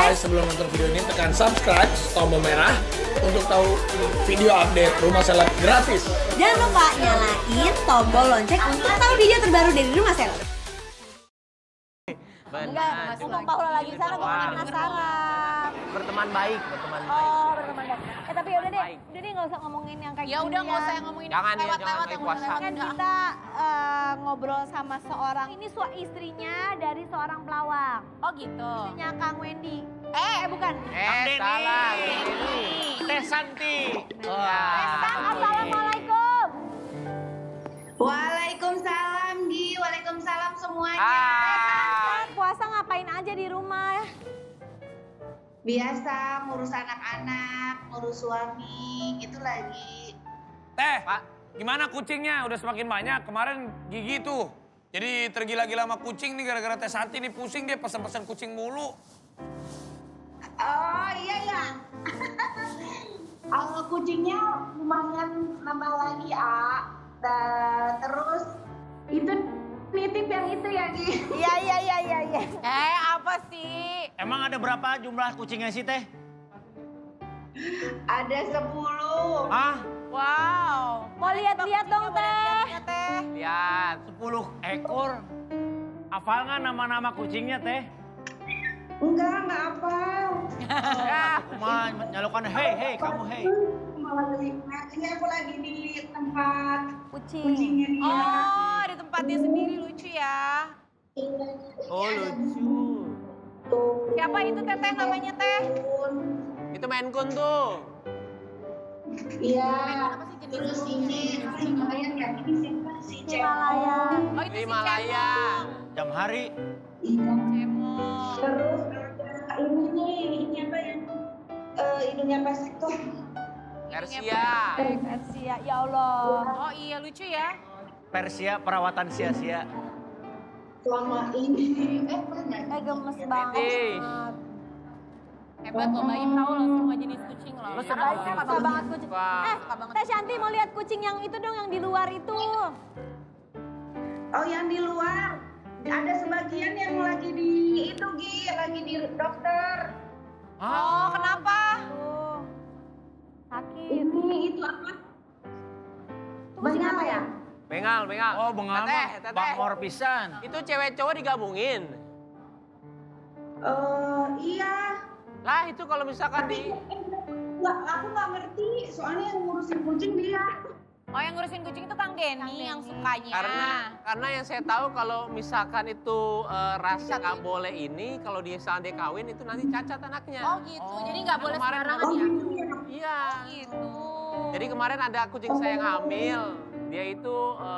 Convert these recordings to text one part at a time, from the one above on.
guys, sebelum nonton video ini tekan subscribe, tombol merah untuk tahu video update Rumah Seleb gratis. Jangan lupa nyalain tombol lonceng untuk tahu video terbaru dari Rumah Seleb. Enggak, ngomong Paula lagi sana, gue penasaran. Berteman baik, berteman baik. Oh, berteman baik. Tapi udah deh nggak usah ngomongin yang kayak ya udah nggak usah ngomongin lewat-lewat yang udah kan kita ngobrol sama seorang, ini istrinya dari seorang pelawak. Oh gitu. Istrinya Kang Wendy. Bukan. Salah. Teh Santi. Assalamualaikum. Waalaikumsalam, Gi. Waalaikumsalam semuanya. Puasa ngapain aja di rumah? Biasa ngurus anak-anak, ngurus suami, itu lagi. Teh, gimana kucingnya? Udah semakin banyak. Kemarin Gigi tuh. Jadi tergila-gila sama kucing nih gara-gara Teh Santi nih pusing dia pesan-pesan kucing mulu. Oh iya ya. Kucingnya lumayan nambah lagi, terus itu nitip yang itu ya, Gi. Iya. Apa sih? Emang ada berapa jumlah kucingnya sih, Teh? Ada 10. Wow. Mau lihat-lihat dong, Teh. Lihat, 10 ekor. Hafal nggak nama-nama kucingnya, Teh? Enggak hafal. Cuma nyalukan hei, kamu hei. Ini aku lagi di tempat Kucing. kucingnya dia. Oh, di tempatnya sendiri lucu ya. Oh, lucu. Siapa itu Teteh namanya Teh? Itu Maine Coon tuh. Iya. Terus ini Himalayan ya, ini siapa sih? Himalaya. Oh itu si Himalaya. Jam hari. Iya. Cemong. Terus ada ini nih, ini apa yang hidungnya pesek tuh? Persia. Persia, ya Allah. Oh iya lucu ya. Persia perawatan sia-sia. Selama ini, Gemes banget. Hebat loh, Baim tahu loh semua jenis kucing loh. Lu Suka banget kucing. Teh Shanti mau lihat kucing yang itu dong, yang di luar itu. oh yang di luar. Ada sebagian yang lagi di itu, Gi, lagi di dokter. Oh kenapa? Sakit. Ini itu apa? Itu kucing apa ya? Bengal. Oh, bengal. Teteh. Bangor pisan. Itu cewek cowok digabungin. Iya. Lah itu kalau misalkan Tapi aku nggak ngerti, soalnya yang ngurusin kucing dia. Oh yang ngurusin kucing itu Kang Denny yang sukanya. Karena yang saya tahu kalau misalkan itu rasa nggak boleh ini, kalau dia seandainya kawin itu nanti cacat anaknya. Oh gitu, jadi nggak boleh kemarin sembarangan ya? Iya. Gitu. Jadi kemarin ada kucing saya yang hamil, dia itu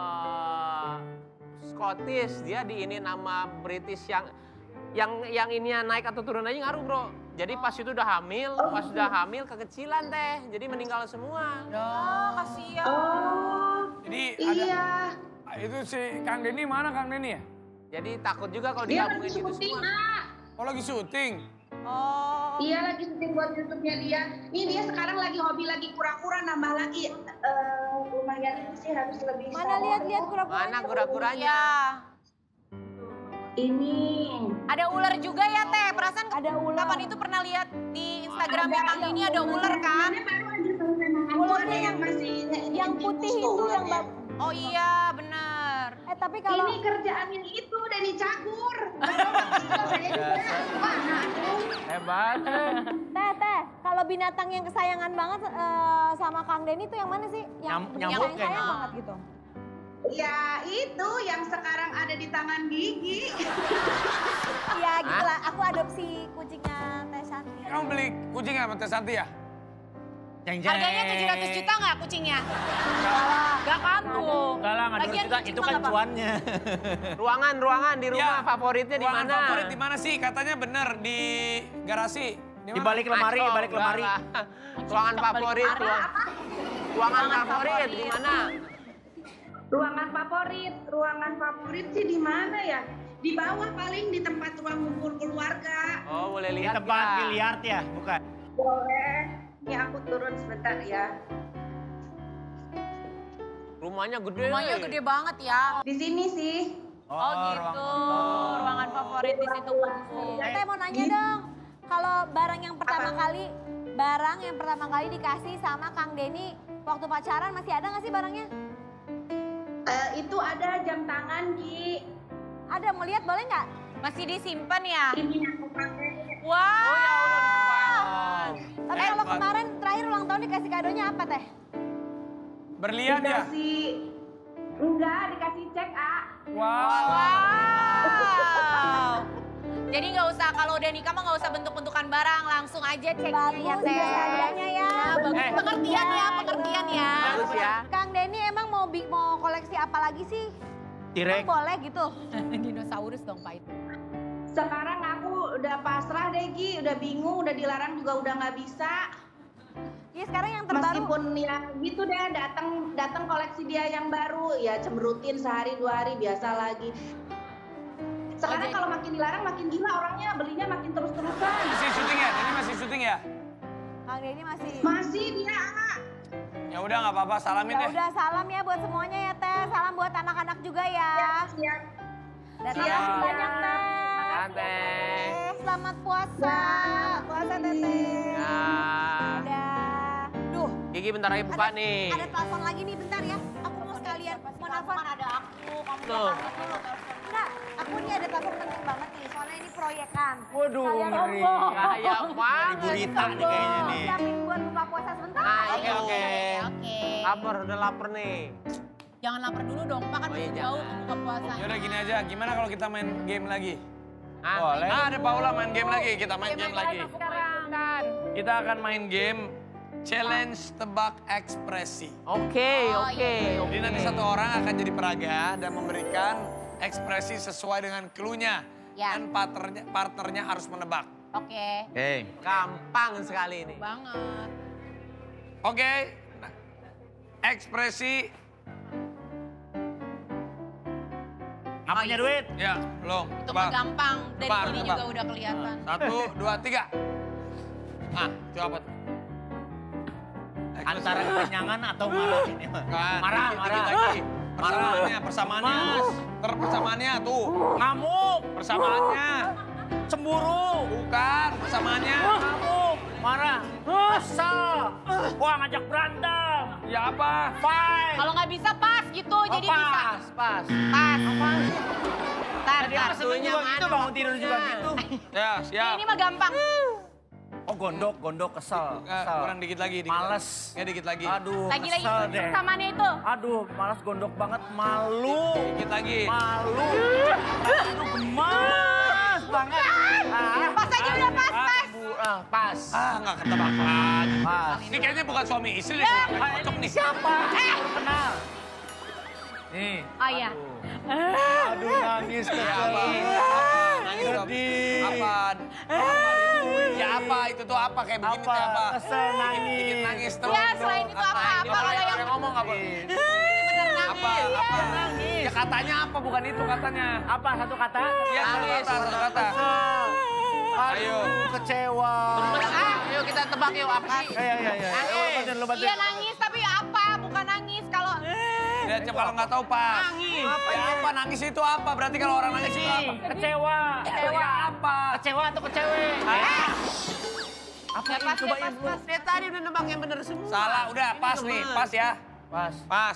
Scottish, dia di ini nama British yang ininya naik atau turun aja ngaruh bro. Jadi pas itu udah hamil, kekecilan Teh, jadi meninggal semua. Oh kasihan. Jadi Iya. itu si Kang Denny mana Kang Denny ya? Jadi takut juga kalau Dia digabungin lagi gitu syuting, semua. Oh lagi syuting. Oh. Iya lagi syuting buat YouTube-nya dia. Ini dia sekarang lagi hobi lagi kura-kura, nambah lagi. Lumayan itu sih harus lebih. Mana lihat kura-kura? Mana kura-kuranya? Iya. Ini. Ada ular juga ya Teh, perasaan Ada ular. kapan itu pernah lihat di Instagramnya Kang Denny ada ular kan? Ini baru aja selesai. Ularnya yang masih yang putih itu yang Oh iya benar. tapi kalau ini kerjaannya itu Denny Cagur. Saya juga. Mana tuh? Hebat. Teh, kalau binatang yang kesayangan banget sama Kang Denny itu yang mana sih? Yang Nyamuk sayang kayaknya. banget gitu. Ya itu yang sekarang ada di tangan Gigi. Iya gitulah, aku adopsi kucingnya Teh Shanti. Kamu beli kucing apa Teh Santi ya? Harganya 700 juta nggak kucingnya? Nggak kan tuh. Enggak lah, nggak Lagian juta, kucing itu mah kan nggak cuannya. Ruangan di rumah Ya. favoritnya di Ruangan mana? favorit di mana sih? Katanya bener di garasi. Di balik lemari, Ngaco, balik lemari. enggak lah. Ruangan favorit, ruangan favorit di mana? Ruangan favorit sih di mana ya? Di bawah paling di tempat ruang ngumpul keluarga. Oh boleh Di lihat tempat ya. biliar ya, bukan? Boleh. Ini aku turun sebentar ya. Rumahnya gede. Rumahnya gede banget ya. Di sini sih. Oh gitu. Ruangan favorit di situ kunci. Teh mau nanya dong, kalau Kalau barang yang pertama kali dikasih sama Kang Denny waktu pacaran masih ada nggak sih barangnya? Itu ada jam tangan Gi. Ada, mau lihat boleh nggak? Masih disimpan ya? Ini yang aku pakai. Wow. Tapi kalau kemarin terakhir ulang tahun dikasih kadonya apa teh? Berlian ya? Dikasih cek, A. Wow. Jadi nggak usah, kalau udah nikah mah nggak usah bentuk-bentukan barang, langsung aja ceknya ya Bagus teh. harganya ya. Bagus, pengertian ya, pengertian ya. Bagus ya. Kang Denny emang mau koleksi apa lagi sih? Direk. Emang boleh gitu? Dinosaurus dong Pak itu. Sekarang aku udah pasrah deh Gi, udah bingung, udah dilarang juga udah nggak bisa. Iya sekarang yang terbaru. Meskipun ya gitu deh, datang koleksi dia yang baru, ya cemberutin sehari 2 hari biasa lagi. Sekarang kalau makin dilarang makin gila orangnya, belinya makin terus-terusan. Masih syuting ya? Ini masih syuting ya? Kang Denny masih. Masih dia, A. Ya udah nggak apa-apa, salamin Ya deh. udah salam ya buat semuanya ya teh. Salam buat anak-anak juga ya. Siap. Dan Siap. makasih banyak teh. Teh. Selamat puasa. Selamat puasa teteh. Ya. Udah. Duh. Gigi bentar lagi buka nih. Ada telepon lagi nih bentar ya. Aku mau sekalian mau nelfon. Ada aku, kamu Tuh. Enggak, aku nih ada telepon penting banget nih. Soalnya ini proyekan. Waduh, Kalian ngeri. ngomong. Kayak banget. Ibu Rita nih kayaknya nih. Siapin buat buka puasa sebentar. Nah, Oke. oke. Oke. Lapar, udah lapar nih. Jangan lapar dulu dong, Pak kan Oh iya, masih jauh jangan. buka puasa. Ya udah gini aja, gimana kalau kita main game lagi? Ah, Boleh. Ah, ada Paula main game lagi, kita main game lagi. Sekarang. Kita akan main game challenge tebak ekspresi. Oke. Jadi nanti satu orang akan jadi peraga dan memberikan ekspresi sesuai dengan clue-nya. Ya. Dan partnernya harus menebak. Oke. Oke. Gampang sekali ini. Banget. Oke. Nah, ekspresi. Nggak punya duit? Ya, belum. Itu mah gampang, dari Tebak, sini tebak. juga udah kelihatan. 1, 2, 3. Nah, itu apa tuh? Antara kekenyangan atau marah ini mah. Kan, Marah, dikit marah. lagi. Persamaannya. Mas. Persamaannya tuh. Ngamuk, Persamaannya. cemburu, Bukan, persamaannya. ngamuk, marah, kesel, wah ngajak berantem, Ya apa? fight. Kalau nggak bisa pas gitu, jadi bisa. Pas. Pas. Tar, Tadi apa seneng juga gitu, bangun tidur juga gitu. Ya, siap. Ini mah gampang. Oh gondok, kesel, Kurang dikit lagi. Males. Ya, dikit lagi. Aduh, Lagi-lagi kesel deh. persamaannya itu. Aduh, malas gondok banget, malu, Dikit lagi. malu. Aduh, gemas banget. Pas aja udah pas. Pas. Nggak ketebakan. Pas. Ini kayaknya bukan suami istri deh. Cocok nih. Siapa? Baru kenal. Nih. Oh iya. Aduh, nangis Ya kesel. apa? Nangis dong. Sedih. Apa? Ya apa? Itu tuh apa? Kayak begini tuh apa? Kesel, nangis. Dikit nangis tuh. Ya selain itu apa? Ini Apa kalau boleh yang orang ngomong nggak boleh? bener nangis? Apa? Nangis. Ya katanya apa? Bukan itu katanya. Apa satu kata? Ya satu kata. Kesel. Ayo. Aduh, kecewa. Ayo kita tebak yuk apa sih? Ya. Lu bantuin. Iya nangis, tapi apa? Bukan nangis kalau... Ya coba kalau nggak tahu pas. Nangis. Ya apa? Nangis itu apa? Berarti kalau orang nangis itu apa? Kecewa. Ya apa? Kecewa atau kecewe? Apa Ya, ini? pas, Coba ya, pas, ibu. pas. Dia tadi udah nebak yang bener semua. Salah, udah Ini pas gemes. nih, pas ya. Pas. Pas.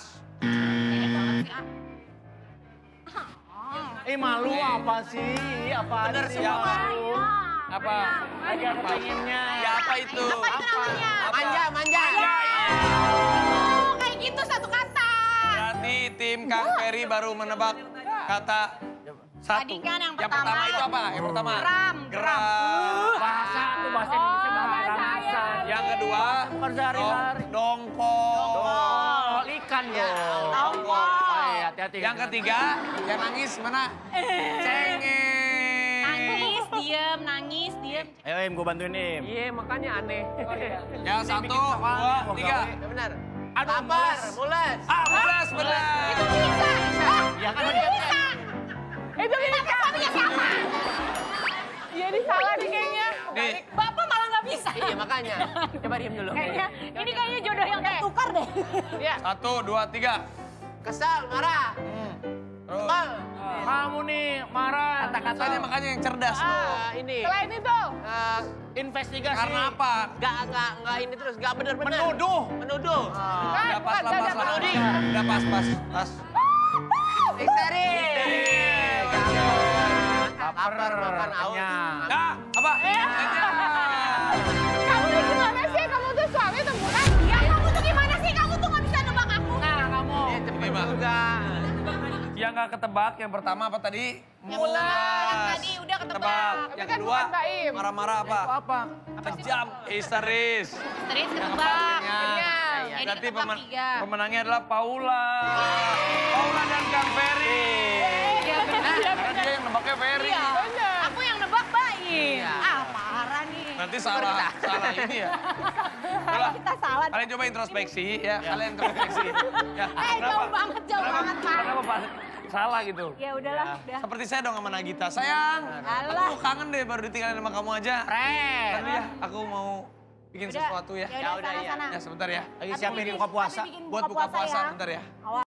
Malu apa sih? Apa Bener sih? semua. Malu. Apa? Lagi ada pengennya. Ya apa itu? Apa itu namanya? Manja. Oh, kayak gitu satu kata. Berarti tim Kang Ferry baru menebak kata satu. Tadi kan yang pertama pertama. itu apa? Yang pertama? Geram. Bahasa tuh bahasa Indonesia bahasa bahasa. Yang kedua? Bukan sehari-hari. Dongkol. Oh, ikan dong. Dongkol. Oh, iya, hati-hati. Yang ketiga, yang nangis mana? Cengeng. Nangis, diem. Ayo Im, gue bantuin Im. Iya makanya aneh. Yang satu, dua, tiga. Ya benar. Aduh, Lapar, mules. Mules benar. Itu bisa. Ya kan Itu bisa. Itu bisa. Suaminya siapa? Iya, ini salah nih kayaknya. Nih. Bapak malah nggak bisa. Iya makanya. Coba diem dulu. Kayaknya, ini kayaknya jodoh yang tertukar deh. Iya. 1, 2, 3. Kesal, marah. Terus. Mal. kamu nih marah. Kata-katanya makanya yang cerdas loh. Ini. Selain itu. investigasi. Karena apa? Nggak ini terus, nggak bener-bener. Menuduh. Menuduh. Udah pas lah, pas lah. Udah pas. Histeri. Lapar makan aus. Nah, apa? Kamu tuh gimana sih? Kamu tuh suami atau bukan? Ya kamu tuh gimana sih? Kamu tuh nggak bisa nebak aku. Nah kamu. Ini mah. Yang nggak ketebak, yang pertama apa tadi? Yang tadi udah ketebak. Yang kedua, marah-marah apa? Apa? Kejam, histeris. Terus ketebak. Jadi Berarti ketebak 3. pemenangnya adalah Paula. Paula dan Kang Ferry. Iya benar. Karena dia yang nebaknya Ferry. Iya. Aku yang nebak baik. Ah parah nih. Nanti salah ini ya. Udah, Kita salah. kalian coba introspeksi ya. Kalian introspeksi. Ya. Jauh banget Pak. Kenapa Pak? Salah gitu. Ya udahlah, udah. Seperti saya dong sama Nagita. Sayang, Alah. aku kangen deh baru ditinggalin sama kamu aja. Keren. Tapi ya, aku mau bikin sesuatu ya. Ya udah, sana-sana. Ya sebentar ya. Lagi siapin buka puasa. Tapi bikin Buat buka puasa ya. bentar ya. Awas.